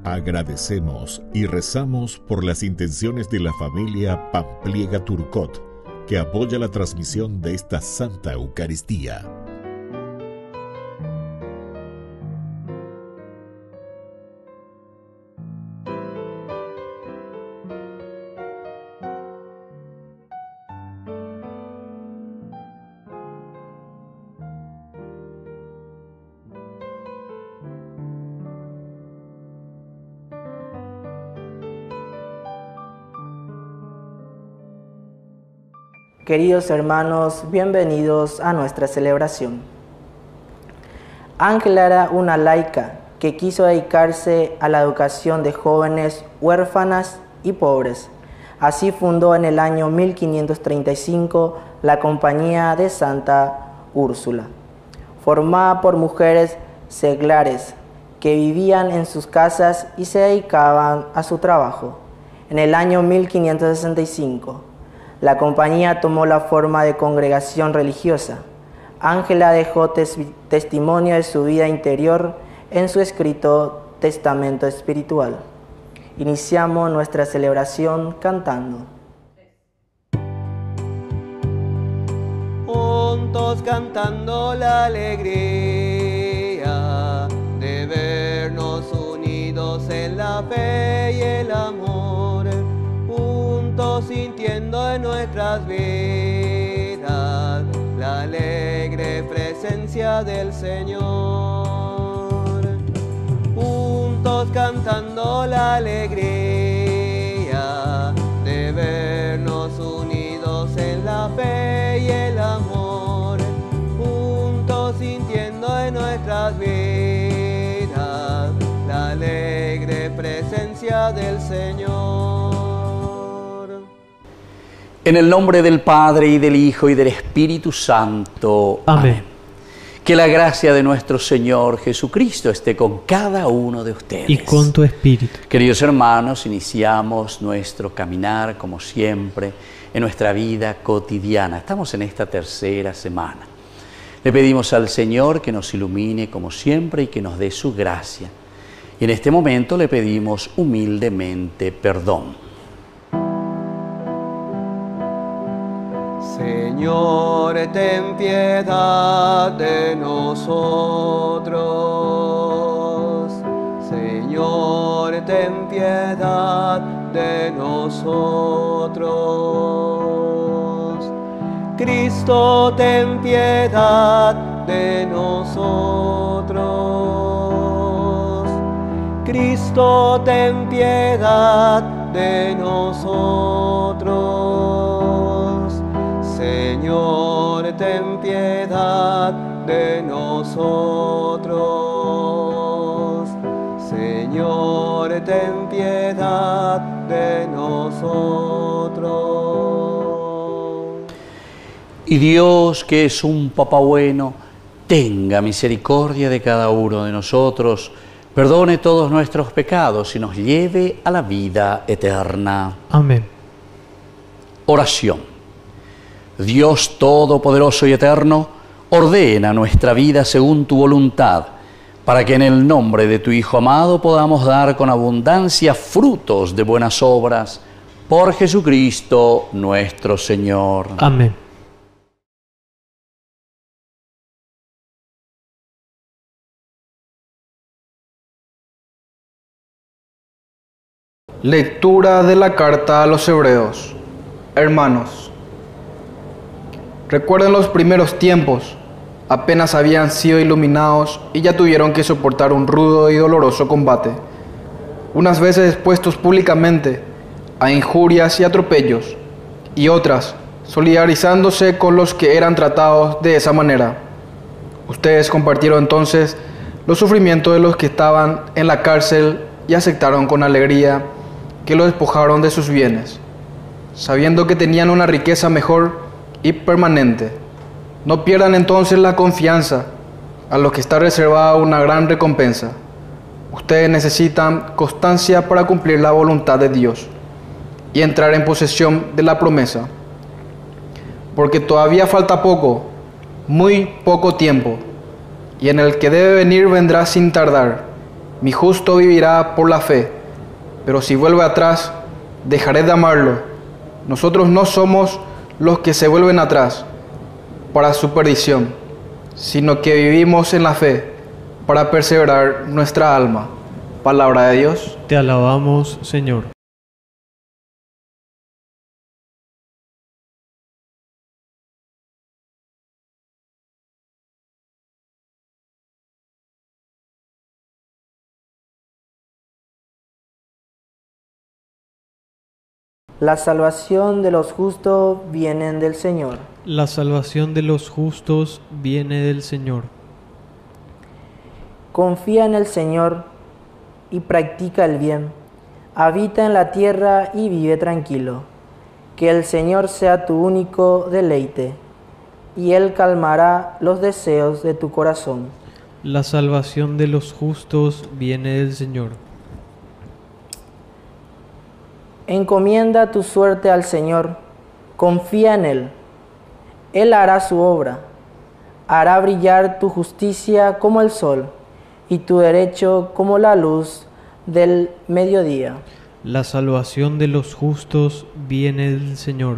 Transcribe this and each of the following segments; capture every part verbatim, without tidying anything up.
Agradecemos y rezamos por las intenciones de la familia Pampliega Turcot, que apoya la transmisión de esta Santa Eucaristía. Queridos hermanos, bienvenidos a nuestra celebración. Ángela era una laica que quiso dedicarse a la educación de jóvenes huérfanas y pobres. Así fundó en el año mil quinientos treinta y cinco la Compañía de Santa Úrsula, formada por mujeres seglares que vivían en sus casas y se dedicaban a su trabajo. En el año mil quinientos sesenta y cinco, la compañía tomó la forma de congregación religiosa. Ángela dejó tes testimonio de su vida interior en su escrito Testamento Espiritual. Iniciamos nuestra celebración cantando. Juntos cantando la alegría de vernos unidos en la fe y el amor, sintiendo en nuestras vidas la alegre presencia del Señor. Juntos cantando la alegría de vernos unidos en la fe y el amor, juntos sintiendo en nuestras vidas la alegre presencia del Señor. En el nombre del Padre, y del Hijo, y del Espíritu Santo. Amén. Amén. Que la gracia de nuestro Señor Jesucristo esté con cada uno de ustedes. Y con tu espíritu. Queridos hermanos, iniciamos nuestro caminar, como siempre, en nuestra vida cotidiana. Estamos en esta tercera semana. Le pedimos al Señor que nos ilumine, como siempre, y que nos dé su gracia. Y en este momento le pedimos humildemente perdón. Señor, ten piedad de nosotros. Señor, ten piedad de nosotros. Cristo, ten piedad de nosotros. Cristo, ten piedad de nosotros. Señor, ten piedad de nosotros. Señor, ten piedad de nosotros. Y Dios, que es un Papá bueno, tenga misericordia de cada uno de nosotros, perdone todos nuestros pecados y nos lleve a la vida eterna. Amén. Oración. Dios Todopoderoso y Eterno, ordena nuestra vida según tu voluntad, para que en el nombre de tu Hijo amado podamos dar con abundancia frutos de buenas obras, por Jesucristo nuestro Señor. Amén. Lectura de la carta a los Hebreos. Hermanos, recuerden los primeros tiempos, apenas habían sido iluminados y ya tuvieron que soportar un rudo y doloroso combate, unas veces expuestos públicamente a injurias y atropellos, y otras solidarizándose con los que eran tratados de esa manera. Ustedes compartieron entonces los sufrimientos de los que estaban en la cárcel y aceptaron con alegría que los despojaron de sus bienes, sabiendo que tenían una riqueza mejor y permanente. No pierdan entonces la confianza, a los que está reservada una gran recompensa. Ustedes necesitan constancia para cumplir la voluntad de Dios y entrar en posesión de la promesa, porque todavía falta poco, muy poco tiempo, y en el que debe venir vendrá sin tardar, Mi justo vivirá por la fe, pero si vuelve atrás, dejaré de amarlo. Nosotros no somos los que se vuelven atrás para su perdición, sino que vivimos en la fe para perseverar nuestra alma. Palabra de Dios. Te alabamos, Señor. La salvación de los justos viene del Señor. La salvación de los justos viene del Señor. Confía en el Señor y practica el bien. Habita en la tierra y vive tranquilo. Que el Señor sea tu único deleite, y Él calmará los deseos de tu corazón. La salvación de los justos viene del Señor. Encomienda tu suerte al Señor, confía en Él. Él hará su obra, hará brillar tu justicia como el sol y tu derecho como la luz del mediodía. La salvación de los justos viene del Señor.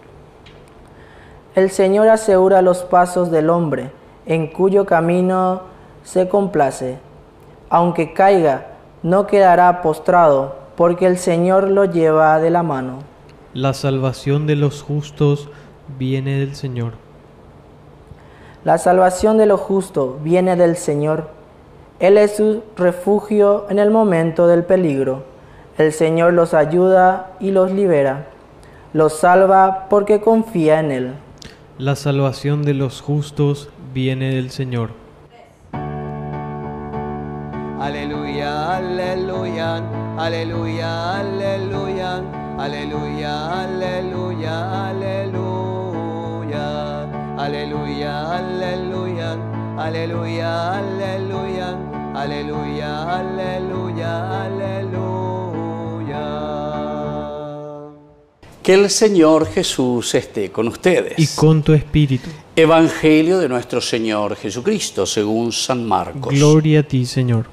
El Señor asegura los pasos del hombre, en cuyo camino se complace. Aunque caiga, no quedará postrado, porque el Señor lo lleva de la mano. La salvación de los justos viene del Señor. La salvación de los justos viene del Señor. Él es su refugio en el momento del peligro. El Señor los ayuda y los libera. Los salva porque confía en Él. La salvación de los justos viene del Señor. Aleluya, aleluya, aleluya, aleluya, aleluya, aleluya, aleluya, aleluya, aleluya, aleluya, aleluya, aleluya, aleluya, aleluya. Que el Señor Jesús esté con ustedes. Y con tu espíritu. Evangelio de nuestro Señor Jesucristo según San Marcos. Gloria a ti, Señor.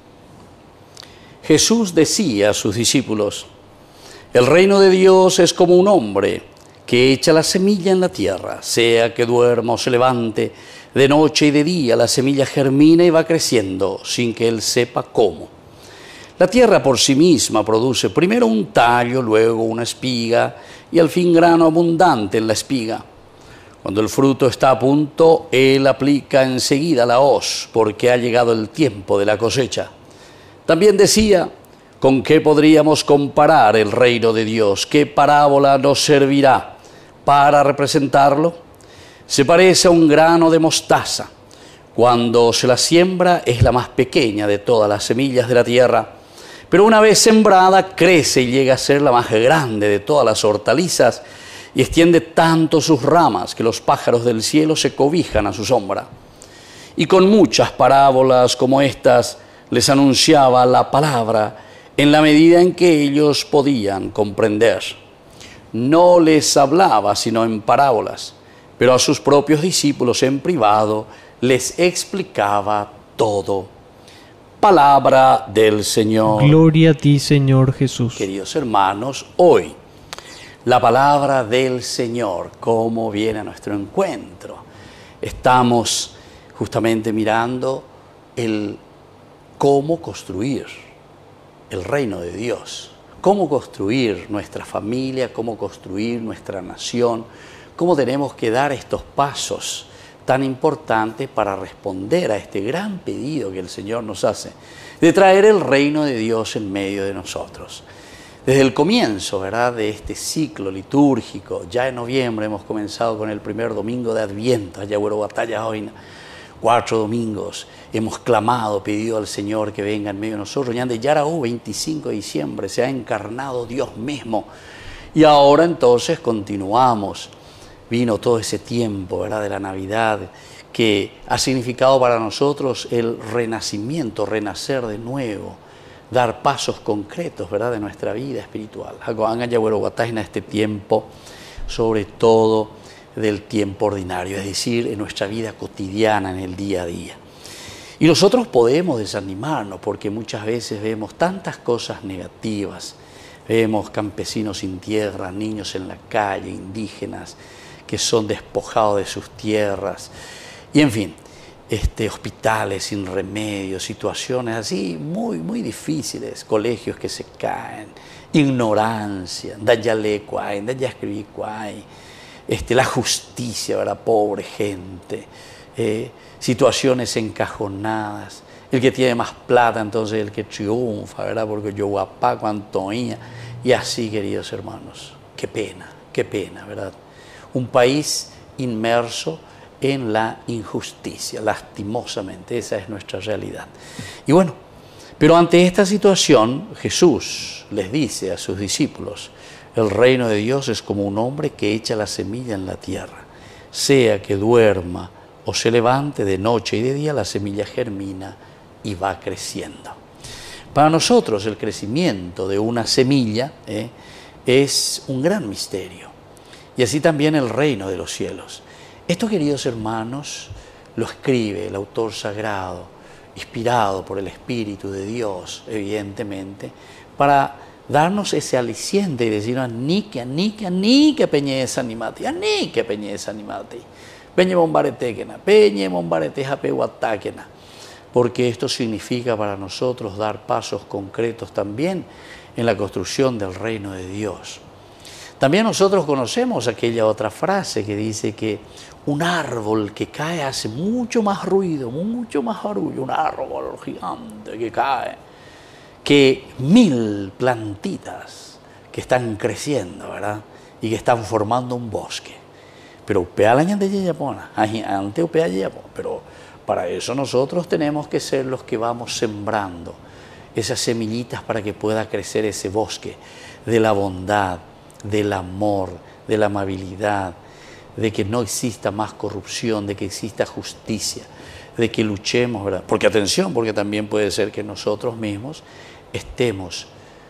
Jesús decía a sus discípulos: el reino de Dios es como un hombre que echa la semilla en la tierra, sea que duerma o se levante, de noche y de día la semilla germina y va creciendo sin que él sepa cómo. La tierra por sí misma produce primero un tallo, luego una espiga y al fin grano abundante en la espiga. Cuando el fruto está a punto, él aplica enseguida la hoz, porque ha llegado el tiempo de la cosecha. También decía: ¿con qué podríamos comparar el reino de Dios? ¿Qué parábola nos servirá para representarlo? Se parece a un grano de mostaza. Cuando se la siembra es la más pequeña de todas las semillas de la tierra, pero una vez sembrada crece y llega a ser la más grande de todas las hortalizas y extiende tanto sus ramas que los pájaros del cielo se cobijan a su sombra. Y con muchas parábolas como estas les anunciaba la palabra en la medida en que ellos podían comprender. No les hablaba sino en parábolas, pero a sus propios discípulos en privado les explicaba todo. Palabra del Señor. Gloria a ti, Señor Jesús. Queridos hermanos, hoy la palabra del Señor, cómo viene a nuestro encuentro. Estamos justamente mirando el cómo construir el reino de Dios, cómo construir nuestra familia, cómo construir nuestra nación, cómo tenemos que dar estos pasos tan importantes para responder a este gran pedido que el Señor nos hace, de traer el reino de Dios en medio de nosotros. Desde el comienzo, ¿verdad?, de este ciclo litúrgico, ya en noviembre hemos comenzado con el primer domingo de Adviento, allá hubo batalla hoy, cuatro domingos, hemos clamado, pedido al Señor que venga en medio de nosotros. Ya de Yarahú, veinticinco de diciembre, se ha encarnado Dios mismo. Y ahora entonces continuamos. Vino todo ese tiempo, ¿verdad?, de la Navidad, que ha significado para nosotros el renacimiento, renacer de nuevo, dar pasos concretos, ¿verdad?, de nuestra vida espiritual. En este tiempo, sobre todo del tiempo ordinario, es decir, en nuestra vida cotidiana, en el día a día. Y nosotros podemos desanimarnos porque muchas veces vemos tantas cosas negativas. Vemos campesinos sin tierra, niños en la calle, indígenas que son despojados de sus tierras. Y en fin, este, hospitales sin remedio, situaciones así muy, muy difíciles, colegios que se caen, ignorancia, dayalecuay, dayascribicuay, este, la justicia, ¿verdad? Pobre gente, eh, situaciones encajonadas. El que tiene más plata, entonces el que triunfa, ¿verdad? Porque yo guapá, cuanto ia. Y así, queridos hermanos, qué pena, qué pena, ¿verdad? Un país inmerso en la injusticia, lastimosamente, esa es nuestra realidad. Y bueno, pero ante esta situación, Jesús les dice a sus discípulos, el reino de Dios es como un hombre que echa la semilla en la tierra. Sea que duerma o se levante de noche y de día, la semilla germina y va creciendo. Para nosotros el crecimiento de una semilla eh, es un gran misterio. Y así también el reino de los cielos. Esto, queridos hermanos, lo escribe el autor sagrado, inspirado por el Espíritu de Dios, evidentemente, para darnos ese aliciente y decirnos, ni que, ni que, ni que peñe desanimate, ni que peñe desanimate, peñe bombaretequena, peñe bombareteja pehuataquena. Porque esto significa para nosotros dar pasos concretos también en la construcción del reino de Dios. También nosotros conocemos aquella otra frase que dice que un árbol que cae hace mucho más ruido, mucho más barullo, un árbol gigante que cae, que mil plantitas que están creciendo, ¿verdad? Y que están formando un bosque. Pero upea la ñande yayapona, ante upea yayapona, pero para eso nosotros tenemos que ser los que vamos sembrando esas semillitas para que pueda crecer ese bosque de la bondad, del amor, de la amabilidad, de que no exista más corrupción, de que exista justicia, de que luchemos, ¿verdad? Porque atención, porque también puede ser que nosotros mismos estemos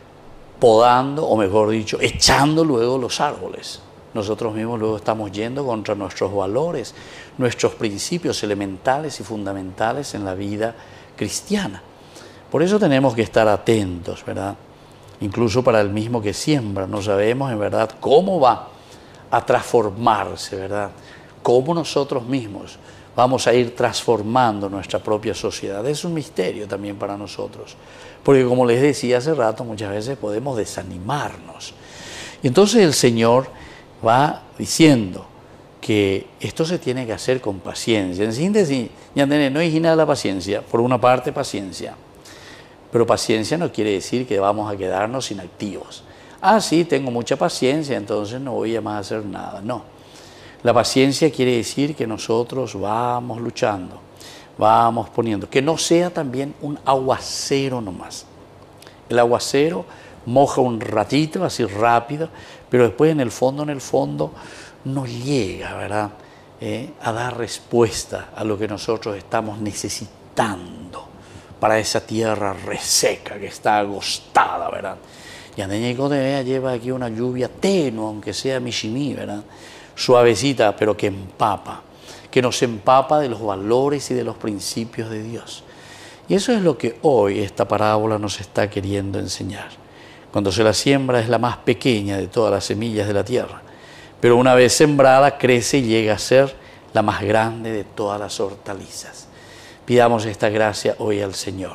podando, o mejor dicho, echando luego los árboles. Nosotros mismos luego estamos yendo contra nuestros valores, nuestros principios elementales y fundamentales en la vida cristiana. Por eso tenemos que estar atentos, ¿verdad? Incluso para el mismo que siembra, no sabemos en verdad cómo va a transformarse, ¿verdad? Cómo nosotros mismos vamos a ir transformando nuestra propia sociedad. Es un misterio también para nosotros, porque como les decía hace rato, muchas veces podemos desanimarnos. Y entonces el Señor va diciendo que esto se tiene que hacer con paciencia. En síntesis, ya no hay nada la paciencia, por una parte paciencia, pero paciencia no quiere decir que vamos a quedarnos inactivos. Ah, sí, tengo mucha paciencia, entonces no voy a más hacer nada. No, la paciencia quiere decir que nosotros vamos luchando, vamos poniendo, que no sea también un aguacero nomás. El aguacero moja un ratito, así rápido, pero después en el fondo, en el fondo, no llega, ¿verdad? Eh, a dar respuesta a lo que nosotros estamos necesitando para esa tierra reseca que está agostada, ¿verdad? Y Andeña Codea lleva aquí una lluvia tenue, aunque sea mishimi, ¿verdad? Suavecita, pero que empapa, que nos empapa de los valores y de los principios de Dios. Y eso es lo que hoy esta parábola nos está queriendo enseñar. Cuando se la siembra es la más pequeña de todas las semillas de la tierra, pero una vez sembrada crece y llega a ser la más grande de todas las hortalizas. Pidamos esta gracia hoy al Señor,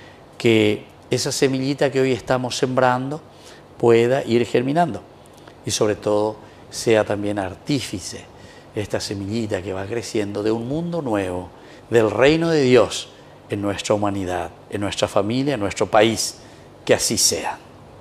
que esa semillita que hoy estamos sembrando pueda ir germinando y sobre todo sea también artífice esta semillita que va creciendo de un mundo nuevo, del reino de Dios en nuestra humanidad, en nuestra familia, en nuestro país. Que así sea.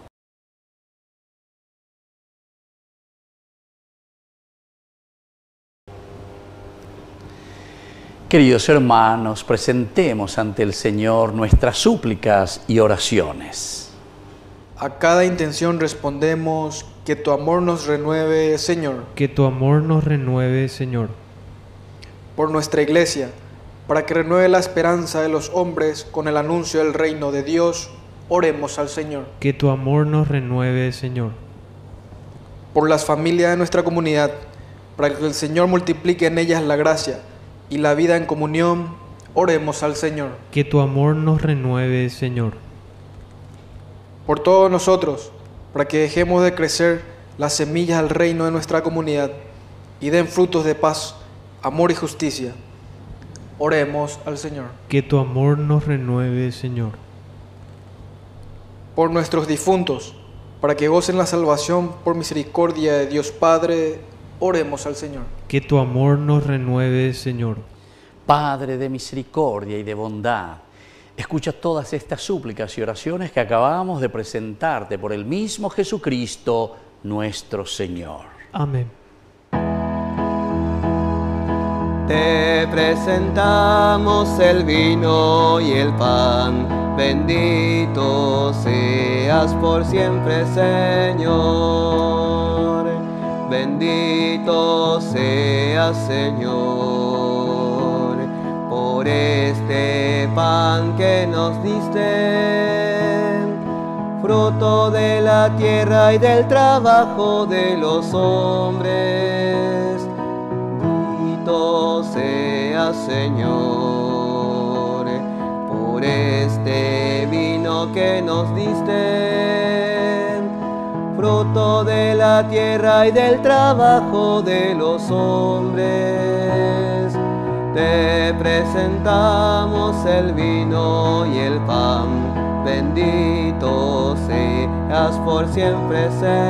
Queridos hermanos, presentemos ante el Señor nuestras súplicas y oraciones. A cada intención respondemos, que tu amor nos renueve, Señor. Que tu amor nos renueve, Señor. Por nuestra Iglesia, para que renueve la esperanza de los hombres con el anuncio del reino de Dios, oremos al Señor. Que tu amor nos renueve, Señor. Por las familias de nuestra comunidad, para que el Señor multiplique en ellas la gracia y la vida en comunión, Oremos al Señor. Que tu amor nos renueve, Señor. Por todos nosotros, para que dejemos de crecer las semillas del reino de nuestra comunidad y den frutos de paz, amor y justicia. Oremos al Señor. Que tu amor nos renueve, Señor. Por nuestros difuntos, para que gocen la salvación por misericordia de Dios Padre, oremos al Señor. Que tu amor nos renueve, Señor. Padre de misericordia y de bondad, escucha todas estas súplicas y oraciones que acabamos de presentarte por el mismo Jesucristo, nuestro Señor. Amén. Te presentamos el vino y el pan, bendito seas por siempre, Señor. Bendito seas, Señor, por este pan que nos diste, fruto de la tierra y del trabajo de los hombres. Bendito seas, Señor, por este vino que nos diste, fruto de la tierra y del trabajo de los hombres. Te presentamos el vino y el pan, bendito seas por siempre,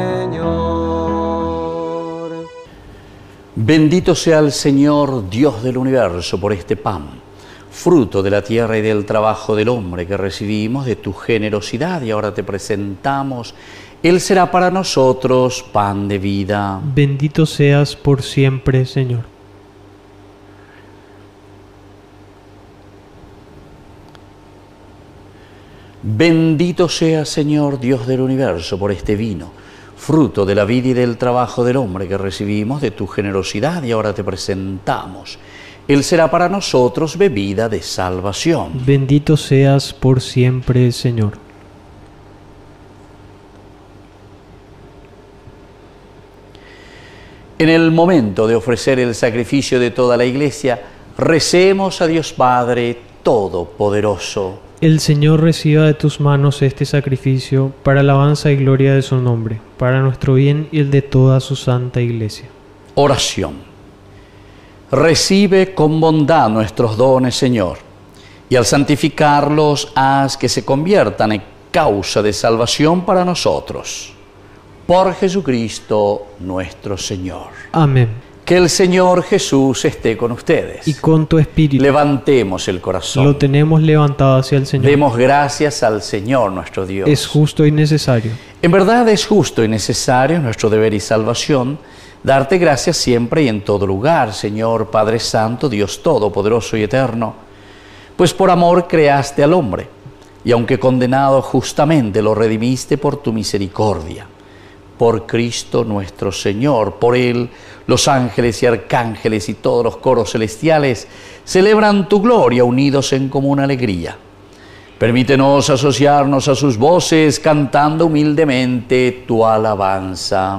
Señor. Bendito sea el Señor, Dios del universo, por este pan, fruto de la tierra y del trabajo del hombre que recibimos de tu generosidad, y ahora te presentamos. Él será para nosotros pan de vida. Bendito seas por siempre, Señor. Bendito sea, Señor, Dios del universo, por este vino, fruto de la vida y del trabajo del hombre que recibimos de tu generosidad, y ahora te presentamos. Él será para nosotros bebida de salvación. Bendito seas por siempre, Señor. En el momento de ofrecer el sacrificio de toda la Iglesia, recemos a Dios Padre Todopoderoso. El Señor reciba de tus manos este sacrificio para alabanza y gloria de su nombre, para nuestro bien y el de toda su santa Iglesia. Oración. Recibe con bondad nuestros dones, Señor, y al santificarlos haz que se conviertan en causa de salvación para nosotros. Por Jesucristo nuestro Señor. Amén. Que el Señor Jesús esté con ustedes. Y con tu espíritu. Levantemos el corazón. Lo tenemos levantado hacia el Señor. Demos gracias al Señor nuestro Dios. Es justo y necesario. En verdad es justo y necesario, nuestro deber y salvación, darte gracias siempre y en todo lugar, Señor Padre Santo, Dios Todopoderoso y Eterno, pues por amor creaste al hombre, y aunque condenado justamente lo redimiste por tu misericordia. Por Cristo nuestro Señor, por Él los ángeles y arcángeles y todos los coros celestiales celebran tu gloria unidos en común alegría. Permítenos asociarnos a sus voces cantando humildemente tu alabanza.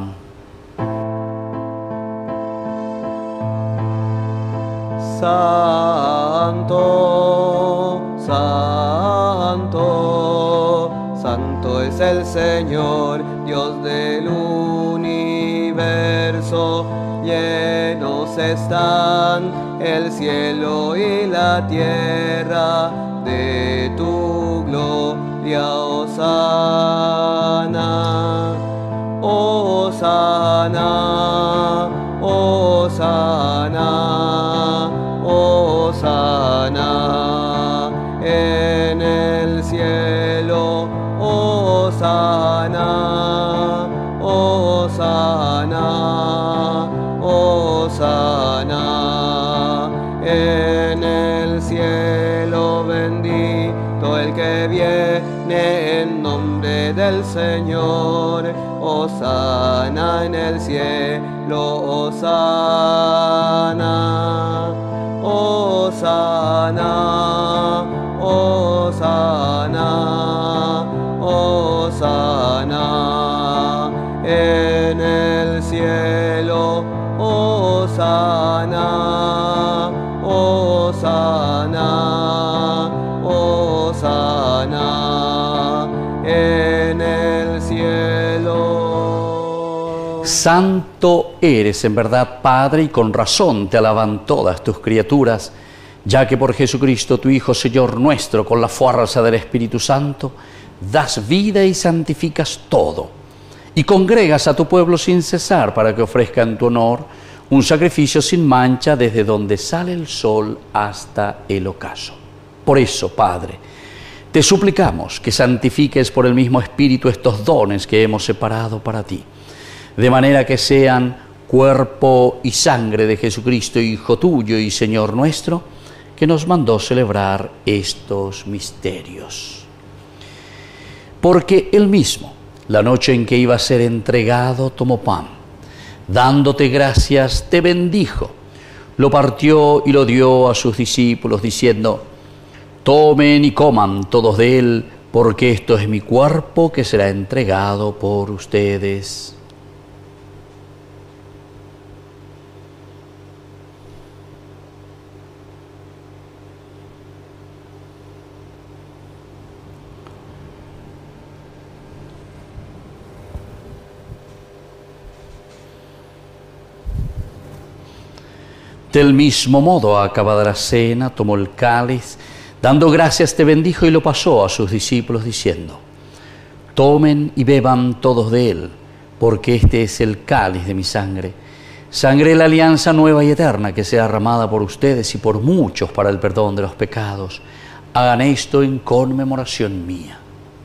Santo, santo, santo es el Señor, Dios del universo. Llenos están el cielo y la tierra de tu gloria. Hosana, Hosana, Hosana, Hosana en el cielo. Hosana, Hosana, Hosana en el cielo. Bendito el que viene en nombre del Señor. Hosana en el cielo. Hosana, Hosana, Hosana, Hosana en el cielo. Hosana, Hosana Santo eres en verdad, Padre, y con razón te alaban todas tus criaturas, ya que por Jesucristo, tu Hijo, Señor nuestro, con la fuerza del Espíritu Santo, das vida y santificas todo, y congregas a tu pueblo sin cesar para que ofrezca en tu honor un sacrificio sin mancha desde donde sale el sol hasta el ocaso. Por eso, Padre, te suplicamos que santifiques por el mismo Espíritu estos dones que hemos separado para ti, de manera que sean cuerpo y sangre de Jesucristo, Hijo tuyo y Señor nuestro, que nos mandó celebrar estos misterios. Porque él mismo, la noche en que iba a ser entregado, tomó pan, dándote gracias, te bendijo, lo partió y lo dio a sus discípulos, diciendo: tomen y coman todos de él, porque esto es mi cuerpo que será entregado por ustedes. Del mismo modo, acabada la cena, tomó el cáliz, dando gracias te bendijo y lo pasó a sus discípulos diciendo: tomen y beban todos de él, porque este es el cáliz de mi sangre, sangre de la alianza nueva y eterna que sea derramada por ustedes y por muchos para el perdón de los pecados. Hagan esto en conmemoración mía.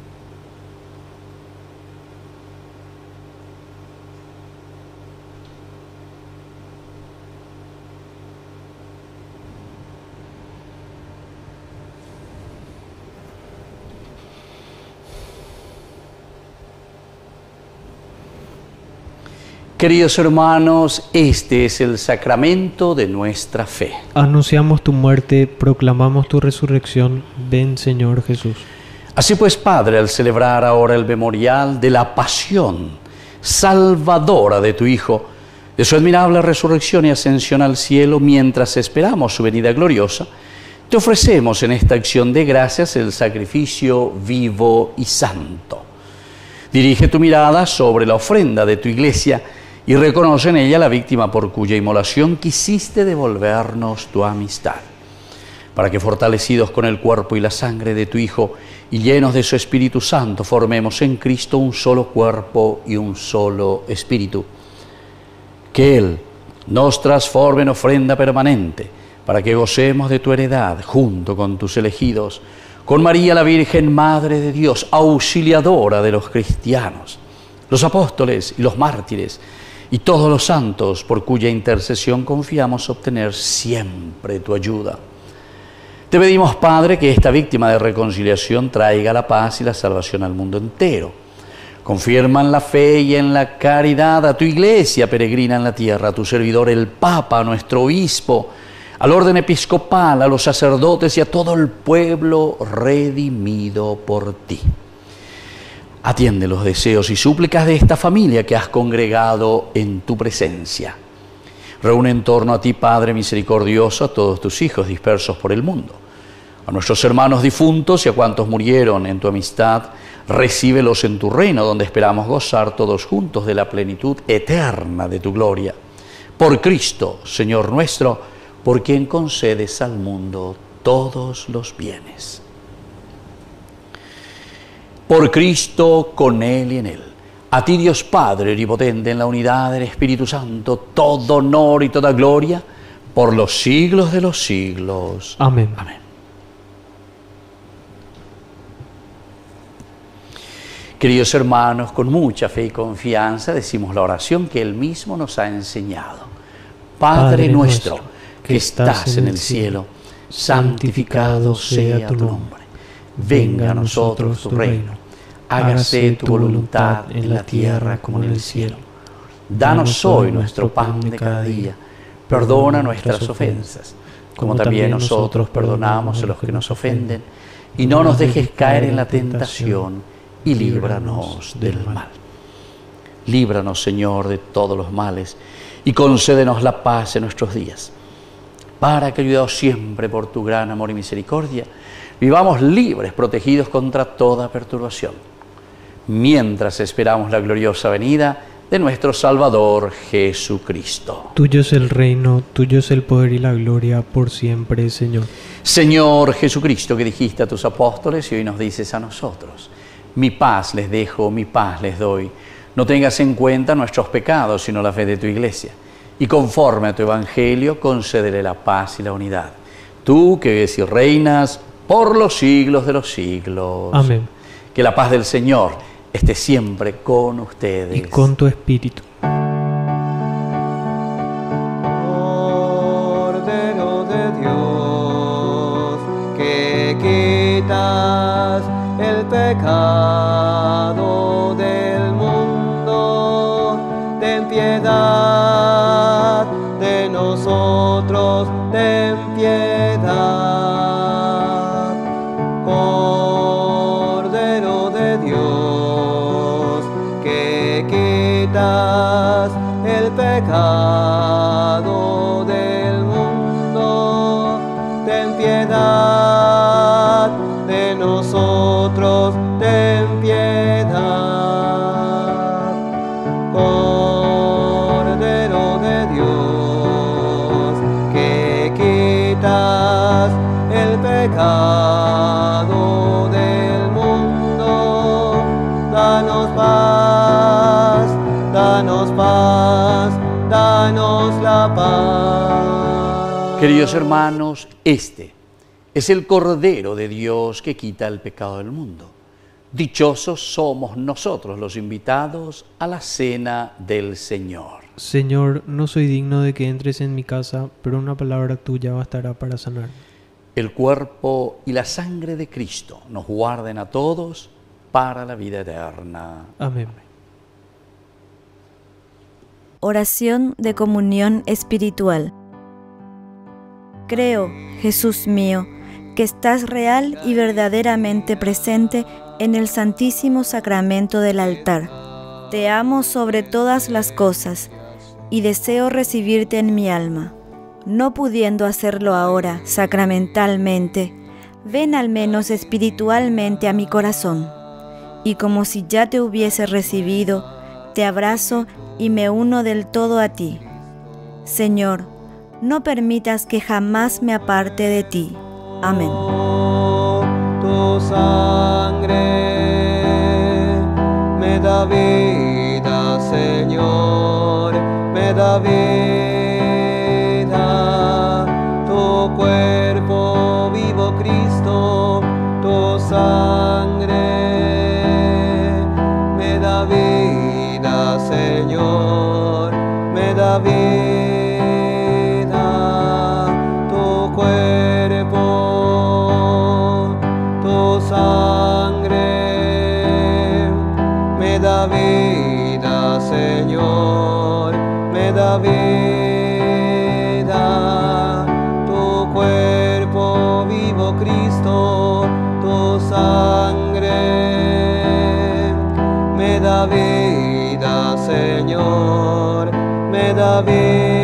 Queridos hermanos, este es el sacramento de nuestra fe. Anunciamos tu muerte, proclamamos tu resurrección. Ven, Señor Jesús. Así pues, Padre, al celebrar ahora el memorial de la pasión salvadora de tu Hijo, de su admirable resurrección y ascensión al cielo, mientras esperamos su venida gloriosa, te ofrecemos en esta acción de gracias el sacrificio vivo y santo. Dirige tu mirada sobre la ofrenda de tu Iglesia y reconoce en ella la víctima por cuya inmolación quisiste devolvernos tu amistad, para que fortalecidos con el cuerpo y la sangre de tu Hijo y llenos de su Espíritu Santo, formemos en Cristo un solo cuerpo y un solo Espíritu. Que Él nos transforme en ofrenda permanente, para que gocemos de tu heredad junto con tus elegidos, con María la Virgen, Madre de Dios, auxiliadora de los cristianos, los apóstoles y los mártires, y todos los santos, por cuya intercesión confiamos obtener siempre tu ayuda. Te pedimos, Padre, que esta víctima de reconciliación traiga la paz y la salvación al mundo entero. Confirma en la fe y en la caridad a tu Iglesia peregrina en la tierra, a tu servidor el Papa, a nuestro obispo, al orden episcopal, a los sacerdotes y a todo el pueblo redimido por ti. Atiende los deseos y súplicas de esta familia que has congregado en tu presencia. Reúne en torno a ti, Padre misericordioso, a todos tus hijos dispersos por el mundo. A nuestros hermanos difuntos y a cuantos murieron en tu amistad, recíbelos en tu reino, donde esperamos gozar todos juntos de la plenitud eterna de tu gloria. Por Cristo, Señor nuestro, por quien concedes al mundo todos los bienes. Por Cristo, con Él y en Él. A ti, Dios Padre omnipotente, en la unidad del Espíritu Santo, todo honor y toda gloria, por los siglos de los siglos. Amén. Amén. Queridos hermanos, con mucha fe y confianza decimos la oración que Él mismo nos ha enseñado. Padre, Padre nuestro, que estás en el cielo, santificado sea tu nombre. Venga a nosotros tu reino, hágase tu voluntad en la tierra como en el cielo. Danos hoy nuestro pan de cada día, perdona nuestras ofensas, como también nosotros perdonamos a los que nos ofenden, y no nos dejes caer en la tentación, y líbranos del mal. Líbranos, Señor, de todos los males, y concédenos la paz en nuestros días, para que, ayudados siempre por tu gran amor y misericordia, vivamos libres, protegidos contra toda perturbación, mientras esperamos la gloriosa venida de nuestro Salvador Jesucristo. Tuyo es el reino, tuyo es el poder y la gloria por siempre, Señor. Señor Jesucristo, que dijiste a tus apóstoles y hoy nos dices a nosotros: mi paz les dejo, mi paz les doy. No tengas en cuenta nuestros pecados, sino la fe de tu Iglesia. Y conforme a tu Evangelio, concédele la paz y la unidad. Tú que vives y reinas por los siglos de los siglos. Amén. Que la paz del Señor esté siempre con ustedes. Y con tu espíritu. Cordero de Dios, que quitas el pecado del mundo, ten piedad de nosotros, ten piedad. Cordero de Dios, que quitas el pecado del mundo, ten piedad de nosotros, ten piedad. Cordero de Dios, que quitas el pecado del mundo, danos paz, danos paz, danos la paz. Queridos hermanos, este es el Cordero de Dios que quita el pecado del mundo. Dichosos somos nosotros los invitados a la cena del Señor. Señor, no soy digno de que entres en mi casa, pero una palabra tuya bastará para sanar. El cuerpo y la sangre de Cristo nos guarden a todos para la vida eterna. Amén. Oración de comunión espiritual. Creo, Jesús mío, que estás real y verdaderamente presente en el Santísimo Sacramento del altar. Te amo sobre todas las cosas y deseo recibirte en mi alma. No pudiendo hacerlo ahora sacramentalmente, ven al menos espiritualmente a mi corazón, y como si ya te hubiese recibido, te abrazo y me uno del todo a ti. Señor, no permitas que jamás me aparte de ti. Amén. Tu sangre me da vida, Señor, me da vida. Tu cuerpo vivo, Cristo, tu sangre me da vida, Señor, me da vida. Tu cuerpo, tu sangre me da vida, Señor, me da vida. Tu cuerpo vivo, Cristo, tu sangre me da vida, Señor, me da vida.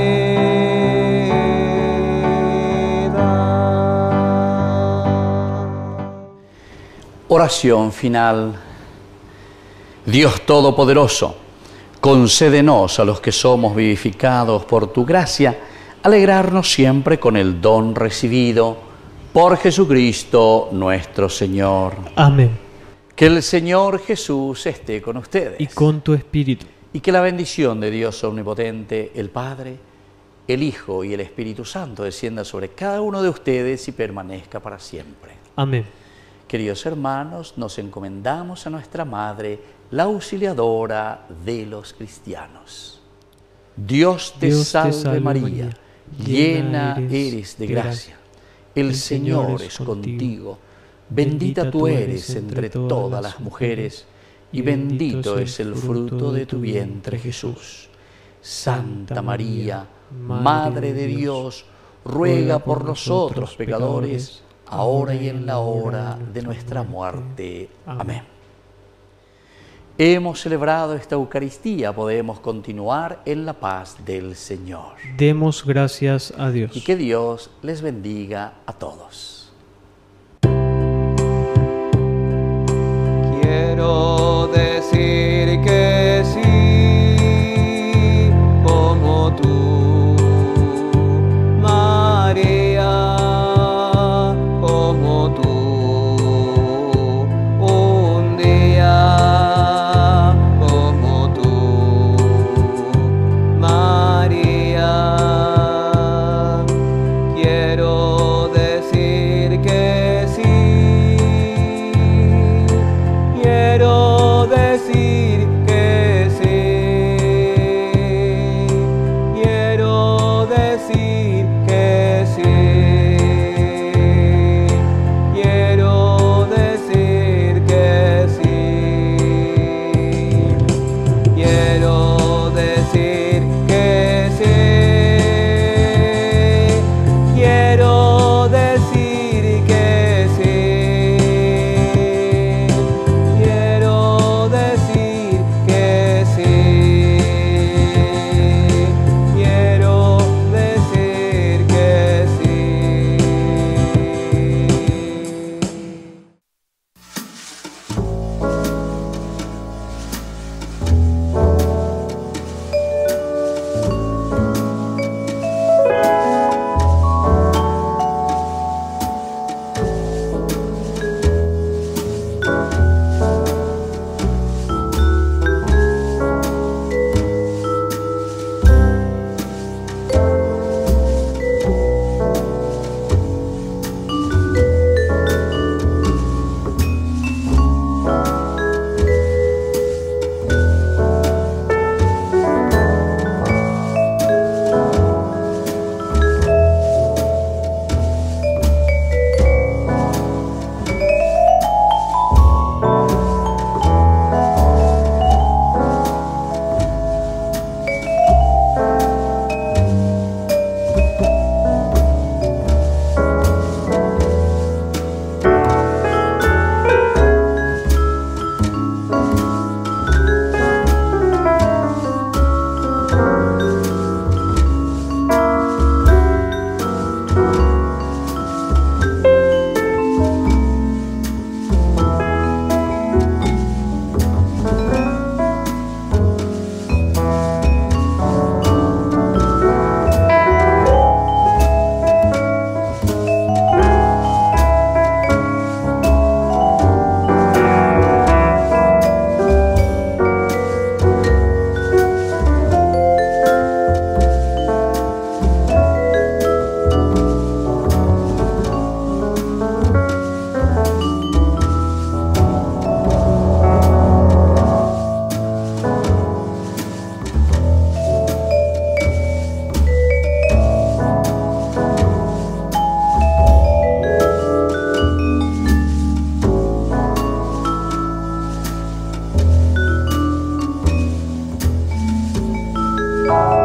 Oración final. Dios Todopoderoso, concédenos a los que somos vivificados por tu gracia, alegrarnos siempre con el don recibido por Jesucristo nuestro Señor. Amén. Que el Señor Jesús esté con ustedes. Y con tu espíritu. Y que la bendición de Dios Omnipotente, el Padre, el Hijo y el Espíritu Santo descienda sobre cada uno de ustedes y permanezca para siempre. Amén. Queridos hermanos, nos encomendamos a nuestra Madre, la auxiliadora de los cristianos. Dios te, Dios salve, te salve María, María, llena eres de gracia. El, el Señor, Señor es contigo. Bendita tú eres entre todas las mujeres, y bendito es el fruto de tu vientre, Jesús. Santa María, Madre de Dios, ruega por nosotros pecadores, ahora y en la hora de nuestra muerte. Amén. Hemos celebrado esta Eucaristía, podemos continuar en la paz del Señor. Demos gracias a Dios. Y que Dios les bendiga a todos. Quiero decir que sí Amén.